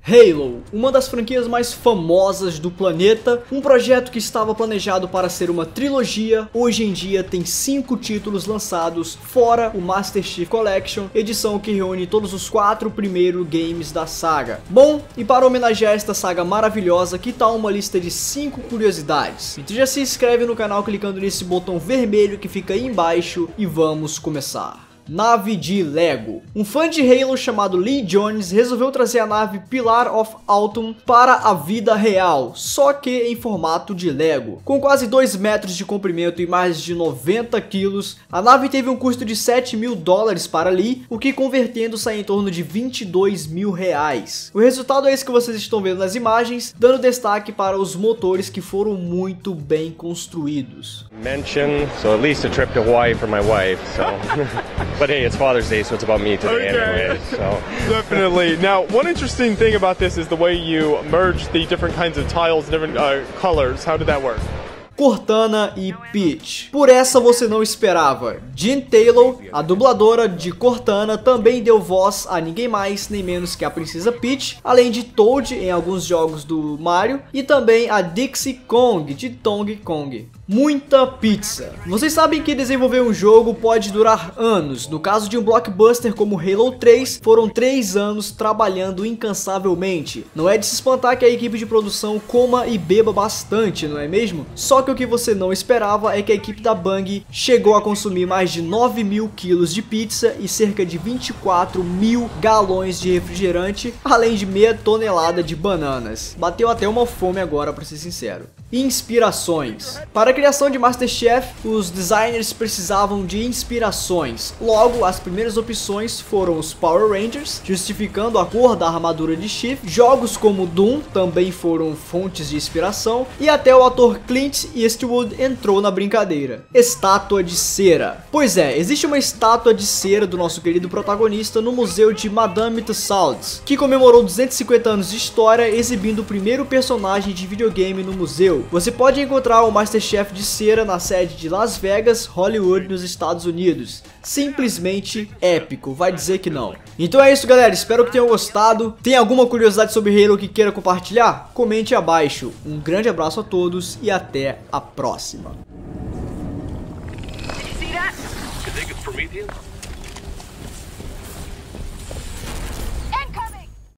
Halo, uma das franquias mais famosas do planeta, um projeto que estava planejado para ser uma trilogia, hoje em dia tem 5 títulos lançados, fora o Master Chief Collection, edição que reúne todos os 4 primeiros games da saga. Bom, e para homenagear esta saga maravilhosa, que tal uma lista de 5 curiosidades? Então já se inscreve no canal clicando nesse botão vermelho que fica aí embaixo e vamos começar. Nave de Lego. Um fã de Halo chamado Lee Jones resolveu trazer a nave Pillar of Autumn para a vida real, só que em formato de Lego. Com quase 2 metros de comprimento e mais de 90 quilos, a nave teve um custo de $7.000 para Lee, o que convertendo sai em torno de R$22.000. O resultado é esse que vocês estão vendo nas imagens, dando destaque para os motores que foram muito bem construídos. So at least a trip to Hawaii for my wife, so but hey, it's Father's Day, so it's about me today anyway, so definitely. Now, one interesting thing about this is the way you merge the different kinds of tiles, different colors. How did that work? Cortana e Peach. Por essa você não esperava. Jean Taylor, a dubladora de Cortana, também deu voz a ninguém mais nem menos que a Princesa Peach, além de Toad em alguns jogos do Mario e também a Dixie Kong de Donkey Kong. Muita pizza. Vocês sabem que desenvolver um jogo pode durar anos. No caso de um blockbuster como Halo 3, foram 3 anos trabalhando incansavelmente. Não é de se espantar que a equipe de produção coma e beba bastante, não é mesmo? Só que o que você não esperava é que a equipe da Bang chegou a consumir mais de 9.000 quilos de pizza e cerca de 24.000 galões de refrigerante, além de meia tonelada de bananas. Bateu até uma fome agora, pra ser sincero. Inspirações. Para a criação de MasterChef, os designers precisavam de inspirações. Logo, as primeiras opções foram os Power Rangers, justificando a cor da armadura de Chief. Jogos como Doom também foram fontes de inspiração. E até o ator Clint Eastwood entrou na brincadeira. Estátua de cera. Pois é, existe uma estátua de cera do nosso querido protagonista no museu de Madame Tussauds, que comemorou 250 anos de história, exibindo o primeiro personagem de videogame no museu. Você pode encontrar o MasterChef de cera na sede de Las Vegas, Hollywood, nos Estados Unidos. Simplesmente épico, vai dizer que não. Então é isso, galera, espero que tenham gostado. Tem alguma curiosidade sobre Halo que queira compartilhar? Comente abaixo. Um grande abraço a todos e até a próxima. Did you see that?